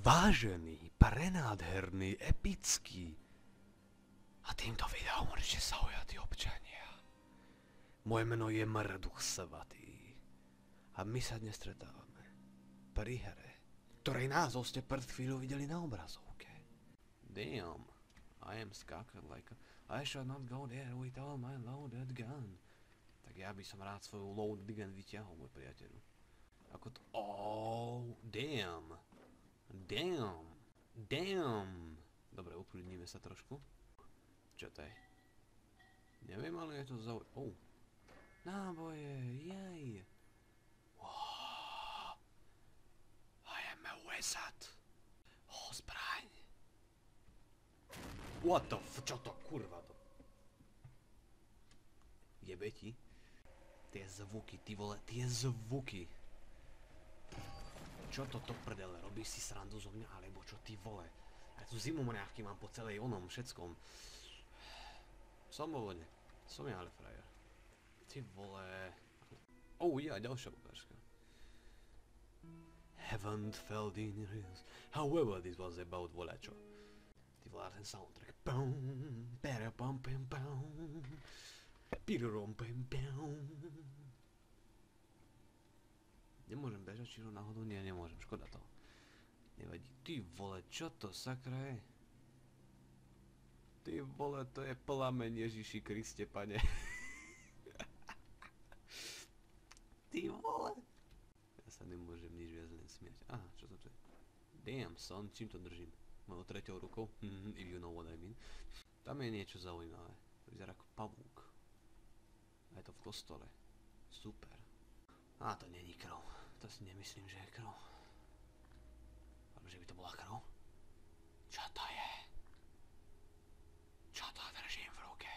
Vážený, prenádherný, epický a týmto videom určite zaujatí občania. Moje meno je Mrduch Svatý a my sa dnes stretávame pri hre, ktorej názov ste pred chvíľou videli na obrazovke. Damn, I am scared like I shall not go there with all my loaded gun. Tak ja by som rád svoju loaded gun vyťahol, môj priateľu. Ako to... Oh, damn. Damn. Damn. Dobre, uklidníme sa trošku. Čo to je? Neviem, ale je to Oh. Náboje, jej. Wow. I am a wizard. Oh, zbraň. What the f... Čo to, kurva to? Jebe ti? Tie zvuky, ty vole, tie zvuky. Čo toto prdele, robíš si srandu zo mňa, alebo čo ty vole? Ja tu zimomriavky mám po celej onom všetkom. Som vo vode, som ja ale frajer. Ty vole... Oh ja, ďalšia ukážka. Haven't felt in reals. However, this was about volačo. Ty vole, ten soundtrack. Pum, pera pum pum pum. Pirom pum pum. Nemôžem bežať, čiže náhodou? Nie, nemôžem, škoda to. Nevadí. Ty vole, čo to sakra je? Ty vole, to je plameň Ježiši Kriste, pane. Ty vole. Ja sa nemôžem nič viac len smiať. Aha, čo to je? Damn son, čím to držím? Mojou treťou rukou? If you know what I mean. Tam je niečo zaujímavé. To vyzerá ako pavúk. A je to v kostole. Super. Á, to není krv. To si nemyslím, že je krv. Alebo že by to bola krv. Čo to je? Čo to držím v ruke?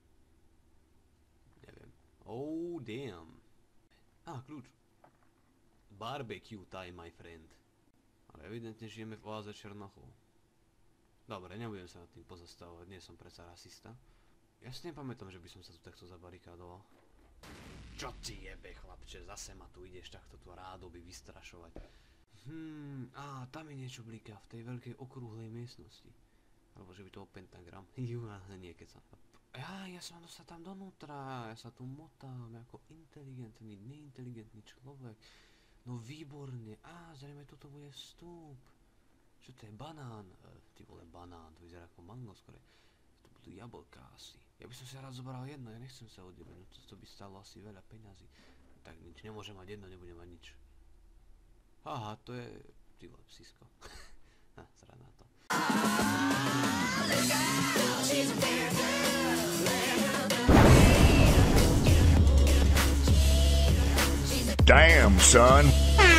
Neviem. Oh, damn. Á, kľúč. Barbecue time, my friend. Ale evidentne žijeme v oáze Černochov. Dobre, nebudem sa nad tým pozastávať, nie som predsa rasista. Ja si nepamätám, že by som sa tu takto zabarikádoval. Čo ti jebe, chlapče, zase ma tu ideš takto tu rádoby vystrašovať. Á, tam je niečo bliká v tej veľkej okrúhlej miestnosti. Alebo že by to bol pentagram. Nie, keď sa... Ja som sa tam donútra, ja sa tu motám ako inteligentný, neinteligentný človek. No výborne, zrejme toto bude vstup. Čo to je, banán? Ty vole, banán, to vyzerá ako mango skore. To budú jablká asi. Ja by som si rád zobral jedno, ja nechcem sa odjebať, to by stálo asi veľa peňazí. Tak nič, nemôžem mať jedno, nebudem mať nič. Aha, to je... Ty vole, psisko. Srad na to. Damn, son.